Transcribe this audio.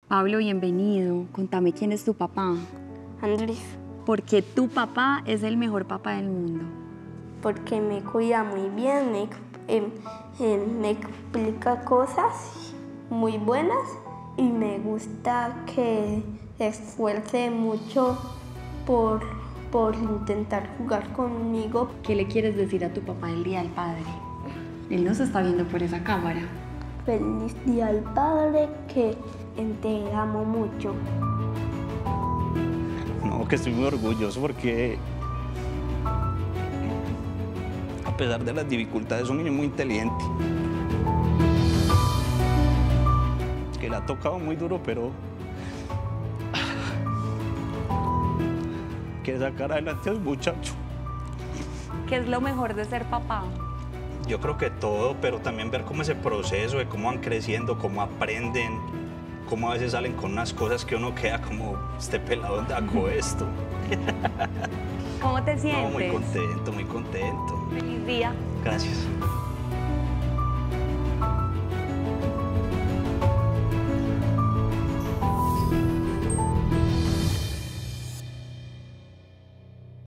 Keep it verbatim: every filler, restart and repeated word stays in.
Pablo, bienvenido. Contame quién es tu papá. Andrés, Porque tu papá es el mejor papá del mundo. porque me cuida muy bien, me, eh, eh, me explica cosas muy buenas y me gusta que se esfuerce mucho por, por intentar jugar conmigo. ¿Qué le quieres decir a tu papá el Día del Padre? Él nos está viendo por esa cámara. Feliz Día al Padre, que te amo mucho. No, que estoy muy orgulloso porque a pesar de las dificultades es un niño muy inteligente. Que le ha tocado muy duro, pero quiere sacar adelante a su muchacho. ¿Qué es lo mejor de ser papá? Yo creo que todo, pero también ver cómo ese proceso de cómo van creciendo, cómo aprenden, cómo a veces salen con unas cosas que uno queda como, este pelado, ¿dónde sacó esto? ¿Cómo te sientes? No, muy contento, muy contento. Feliz día. Gracias.